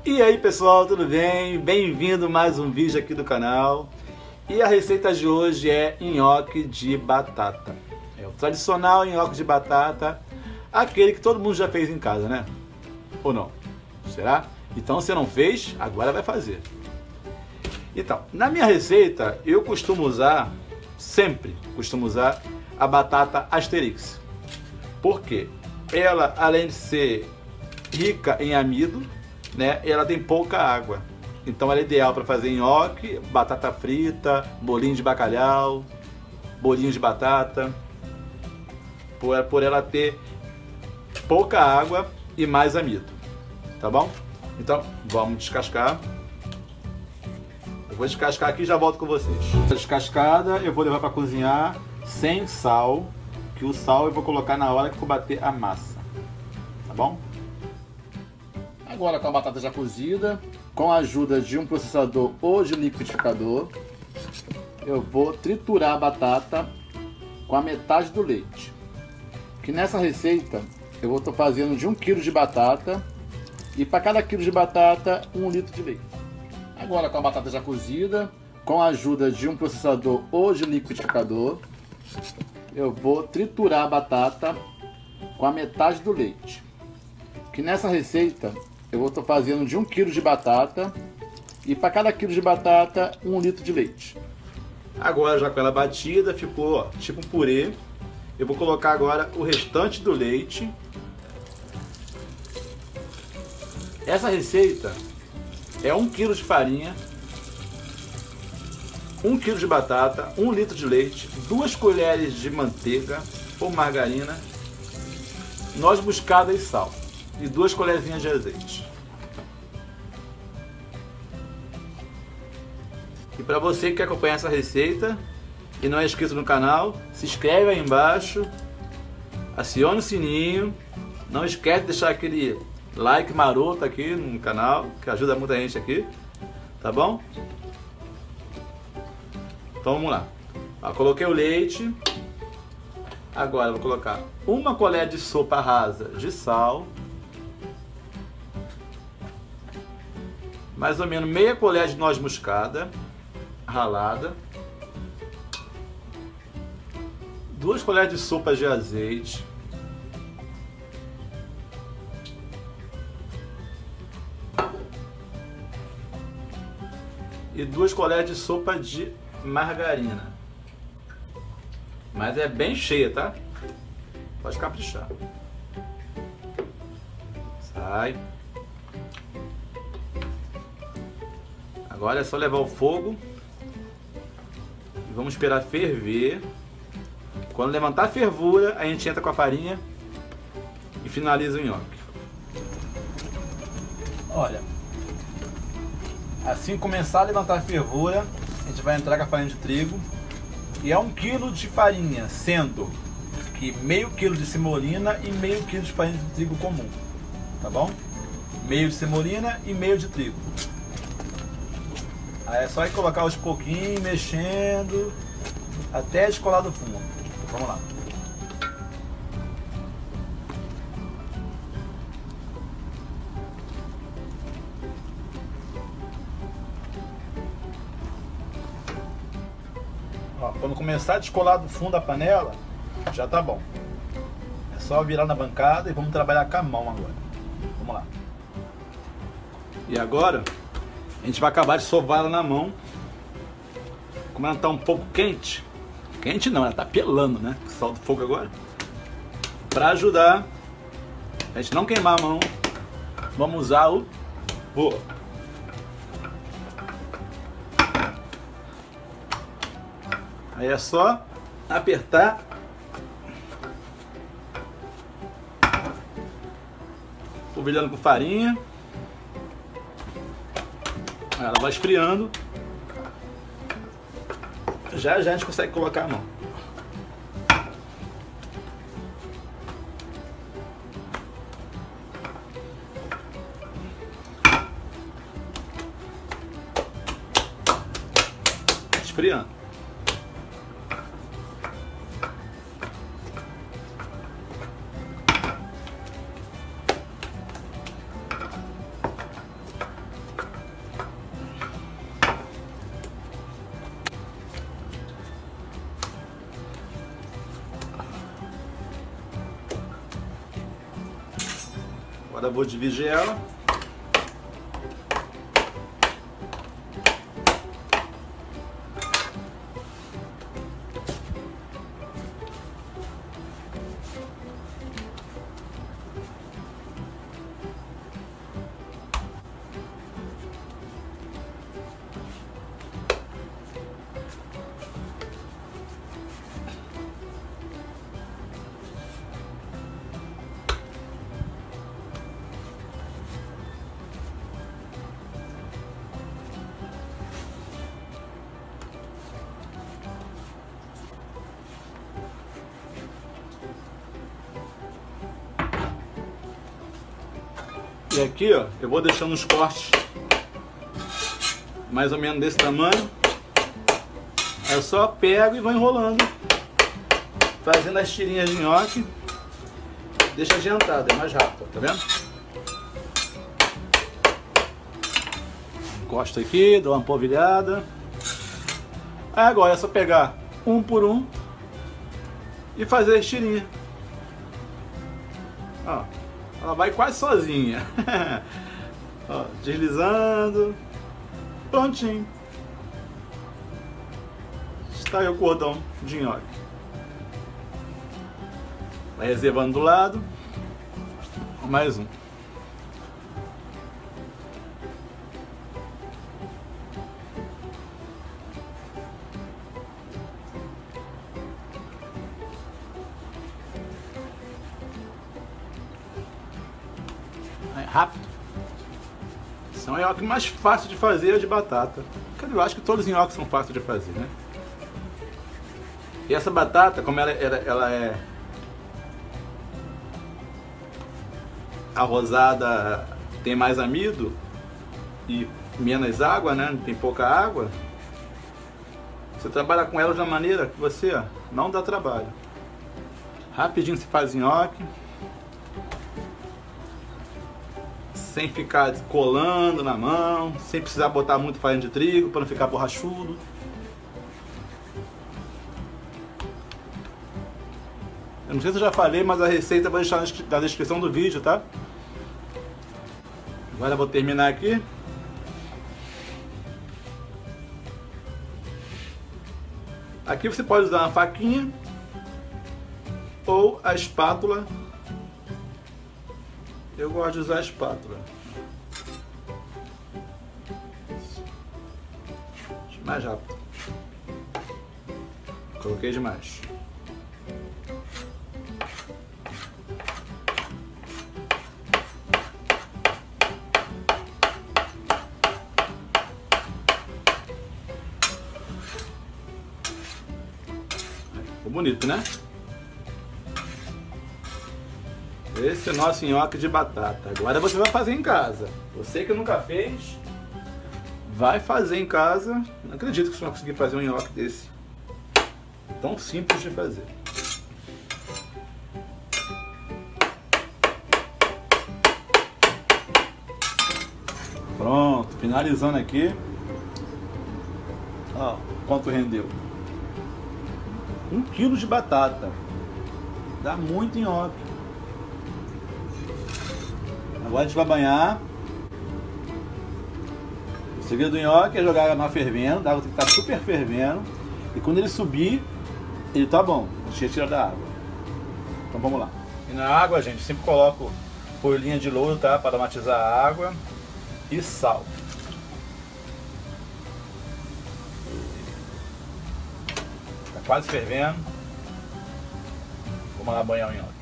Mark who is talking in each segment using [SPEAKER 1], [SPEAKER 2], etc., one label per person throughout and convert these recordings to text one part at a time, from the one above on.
[SPEAKER 1] E aí pessoal, tudo bem? Bem-vindo a mais um vídeo aqui do canal. E a receita de hoje é nhoque de batata. É o tradicional nhoque de batata, aquele que todo mundo já fez em casa, né? Ou não? Será? Então se não fez, agora vai fazer. Então, na minha receita, eu sempre costumo usar a batata Asterix. Por quê? Ela, além de ser rica em amido, né, ela tem pouca água. Então ela é ideal para fazer nhoque, batata frita, bolinho de bacalhau, bolinho de batata. Por ela ter pouca água e mais amido. Tá bom? Então, vamos descascar. Eu vou descascar aqui e já volto com vocês. A descascada eu vou levar para cozinhar sem sal, que o sal eu vou colocar na hora que for bater a massa. Tá bom? Agora, com a batata já cozida, com a ajuda de um processador ou de liquidificador, eu vou triturar a batata com a metade do leite. Que nessa receita eu vou estar fazendo de 1 kg de batata e para cada quilo de batata 1 litro de leite. Agora, com a batata já cozida, com a ajuda de um processador ou de liquidificador, eu vou triturar a batata com a metade do leite. Que nessa receita eu vou estar fazendo de 1 kg de batata e para cada quilo de batata 1 litro de leite. Agora, já com ela batida, ficou ó, tipo um purê. Eu vou colocar agora o restante do leite. Essa receita é 1 kg de farinha, 1 kg de batata, 1 litro de leite, 2 colheres de manteiga ou margarina, noz moscada e sal. E 2 colherzinhas de azeite. E para você que quer acompanhar essa receita e não é inscrito no canal, se inscreve aí embaixo, acione o sininho, não esquece de deixar aquele like maroto aqui no canal, que ajuda muita gente aqui, tá bom? Então vamos lá. Ó, coloquei o leite, agora eu vou colocar 1 colher de sopa rasa de sal, mais ou menos meia colher de noz moscada ralada, 2 colheres de sopa de azeite, e 2 colheres de sopa de margarina. Mas é bem cheia, tá? Pode caprichar. Sai. Agora é só levar ao fogo e vamos esperar ferver. Quando levantar a fervura, a gente entra com a farinha e finaliza o nhoque. Olha, assim que começar a levantar a fervura, a gente vai entrar com a farinha de trigo. E é 1 kg de farinha, sendo que meio quilo de semolina e meio quilo de farinha de trigo comum. Tá bom? Meio de semolina e meio de trigo. Aí é só ir colocar aos pouquinhos, mexendo, até descolar do fundo. Vamos lá. Ó, quando começar a descolar do fundo da panela, já tá bom. É só virar na bancada e vamos trabalhar com a mão agora. Vamos lá. E agora a gente vai acabar de sovar ela na mão. Como ela está um pouco quente, quente não, ela está pelando, né? Solta o fogo agora. Para ajudar a gente não queimar a mão, vamos usar o forno. Aí é só apertar. Polvilhando com farinha. Ela vai esfriando. Já a gente consegue colocar a mão. Esfriando. Agora eu vou dividir ela. E aqui, ó, eu vou deixando os cortes mais ou menos desse tamanho. Aí eu só pego e vou enrolando, fazendo as tirinhas de nhoque. Deixa adiantado, é mais rápido, tá vendo? Encosta aqui, dou uma polvilhada. Aí agora é só pegar um por um e fazer as tirinhas. Ó. Ela vai quase sozinha. Ó, deslizando. Prontinho. Está aí o cordão de nhoque. Vai reservando do lado. Mais um. Rápido. Esse é o nhoque mais fácil de fazer, é de batata. Eu acho que todos os nhoques são fáceis de fazer, né? E essa batata, como ela é arrosada, tem mais amido e menos água, né? Tem pouca água. Você trabalha com ela de uma maneira que você não dá trabalho. Rapidinho se faz nhoque. Sem ficar colando na mão, sem precisar botar muito farinha de trigo para não ficar borrachudo. Eu não sei se eu já falei, mas a receita eu vou deixar na descrição do vídeo, tá? Agora eu vou terminar aqui. Aqui você pode usar uma faquinha ou a espátula. Eu gosto de usar a espátula. Mais rápido. Coloquei demais. Ficou bonito, né? Esse é o nosso nhoque de batata. Agora você vai fazer em casa. Você que nunca fez, vai fazer em casa. Não acredito que você vai conseguir fazer um nhoque desse. Tão simples de fazer. Pronto, finalizando aqui. Ó, quanto rendeu? 1 quilo de batata. Dá muito nhoque. Agora a gente vai banhar. O segredo do nhoque é jogar a água fervendo. A água tem que estar super fervendo. E quando ele subir, ele tá bom. A gente retira da água. Então vamos lá. E na água, gente, sempre coloco folhinha de louro, tá? Para aromatizar a água. E sal. Tá quase fervendo. Vamos lá banhar o nhoque.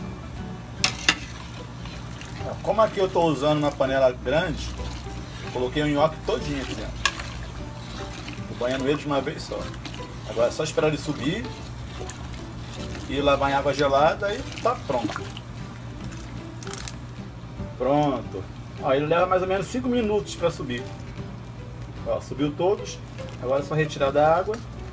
[SPEAKER 1] Como aqui eu estou usando uma panela grande, coloquei o nhoque todinho aqui dentro. Estou banhando ele de uma vez só. Agora é só esperar ele subir e lavar em água gelada e tá pronto. Pronto. Ó, ele leva mais ou menos 5 minutos para subir. Ó, subiu todos. Agora é só retirar da água.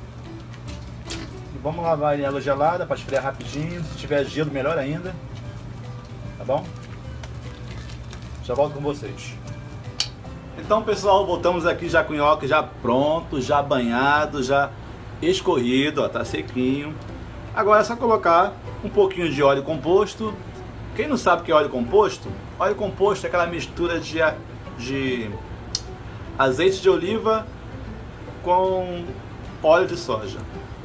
[SPEAKER 1] E vamos lavar em água gelada para esfriar rapidinho. Se tiver gelo, melhor ainda. Tá bom? Já volto com vocês. Então, pessoal, voltamos aqui já com o nhoque já pronto, já banhado, já escorrido, ó, tá sequinho. Agora é só colocar um pouquinho de óleo composto Quem não sabe o que é óleo composto é aquela mistura de azeite de oliva com óleo de soja.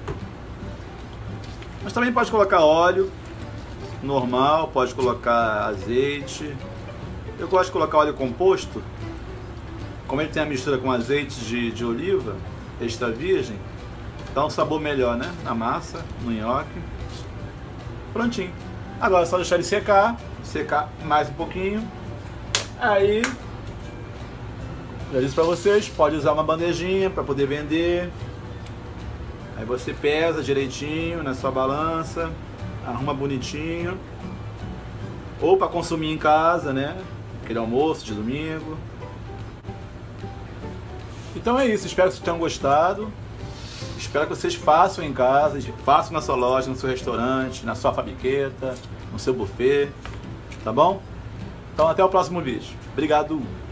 [SPEAKER 1] Mas também pode colocar óleo normal, pode colocar azeite. Eu gosto de colocar óleo composto, como ele tem a mistura com azeite de oliva extra virgem, dá um sabor melhor, né? Na massa, no nhoque. Prontinho. Agora é só deixar ele secar mais um pouquinho. Aí, já disse pra vocês, pode usar uma bandejinha para poder vender. Aí você pesa direitinho na sua balança, arruma bonitinho. Ou para consumir em casa, né? Aquele almoço de domingo. Então é isso, espero que vocês tenham gostado. Espero que vocês façam em casa, façam na sua loja, no seu restaurante, na sua fabriqueta, no seu buffet, tá bom? Então até o próximo vídeo. Obrigado!